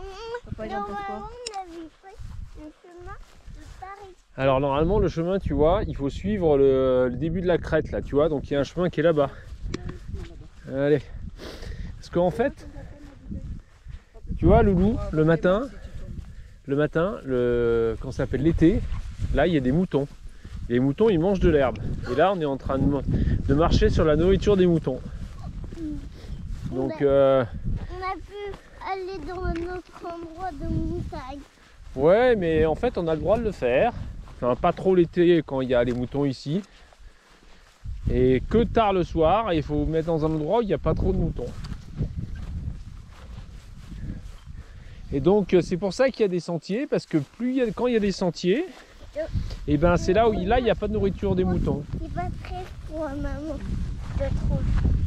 Papa, il en pense quoi? On avait fait le chemin de Paris. Alors normalement le chemin, tu vois, il faut suivre le début de la crête là, tu vois, donc il y a un chemin qui est là-bas. Allez. Parce qu'en fait, tu vois Loulou, le matin, quand ça s'appelle l'été, là il y a des moutons. Les moutons ils mangent de l'herbe. Et là on est en train de marcher sur la nourriture des moutons. Donc On a pu aller dans un autre endroit de montagne. ouais, mais en fait on a le droit de le faire. Enfin pas trop l'été quand il y a les moutons ici. Et que tard le soir, il faut mettre dans un endroit où il n'y a pas trop de moutons. Et donc c'est pour ça qu'il y a des sentiers, parce que quand il y a des sentiers, et ben c'est là où il n'y a pas de nourriture des moutons. Il n'est pas très froid, maman. Je trouve.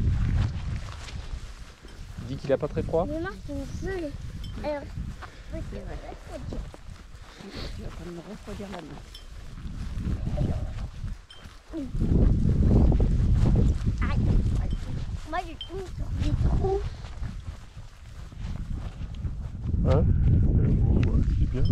Il dit qu'il n'a pas très froid. Les mains sont gelées. Alors, Tu vas pas me refroidir la main. moi, je tombe sur des trous. Hein? C'est bien.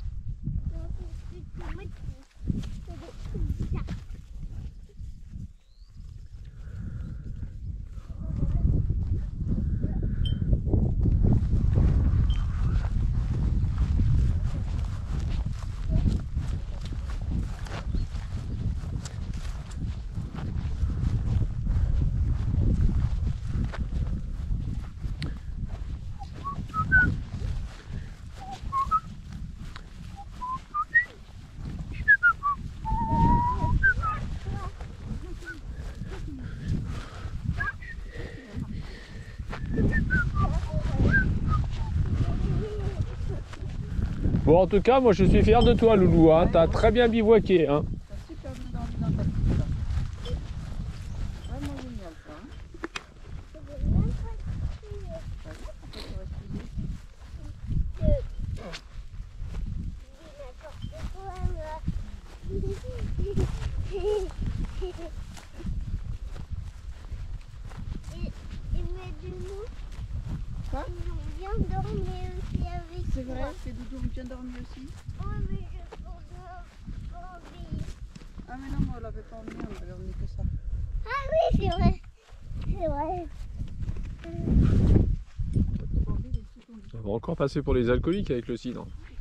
Bon, en tout cas, moi je suis fier de toi, Loulou. Hein. T'as très bien bivouaqué. Hein. T'as super bien dormi dans ta petite là. Vraiment génial ça. Hein. Je veux même pas crier. T'as vu pourquoi tu restes plié? N'importe quoi, là. Et mes doudous, Quoi? ils ont bien dormi aussi avec C'est vrai, toi. tes doudous ont bien dormi aussi. Oh, mais je peux pas envie. Ah mais non, moi on l'avait pas emmené, on avait emmené que ça. Ah oui, c'est vrai. C'est vrai. On va encore passer pour les alcooliques avec le cidre.